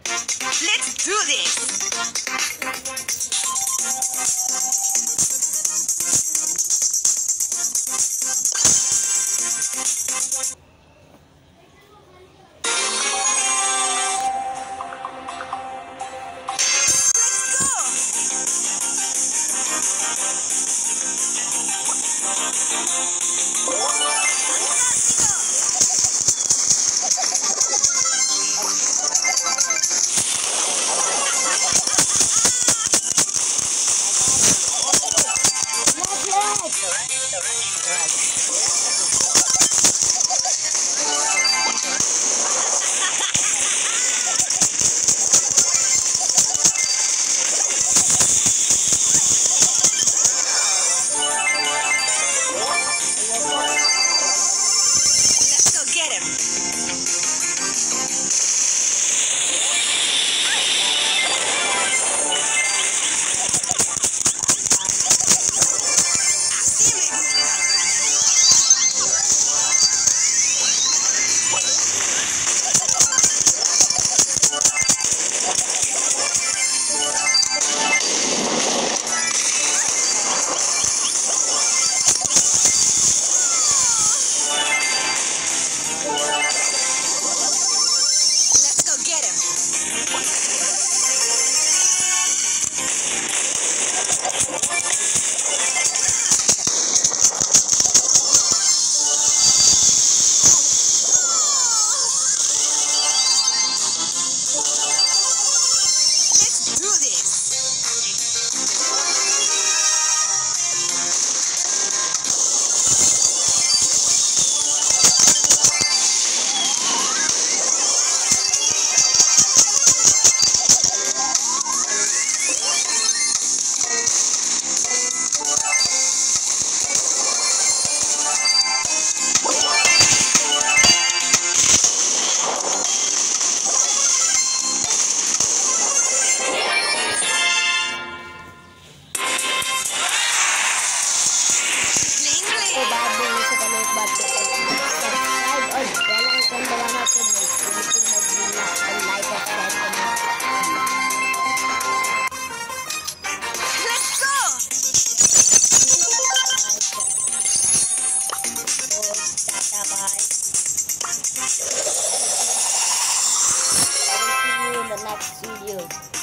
Let's do this! Let's go get him! Let's go get him! Let's do this! तो बात देने से पहले एक बात सब्सक्राइब और बेल आइकन दबाना तो बिल्कुल मत भूलना और लाइक और शेयर करना। Let's go! तो tata bye. I will see you in the next video.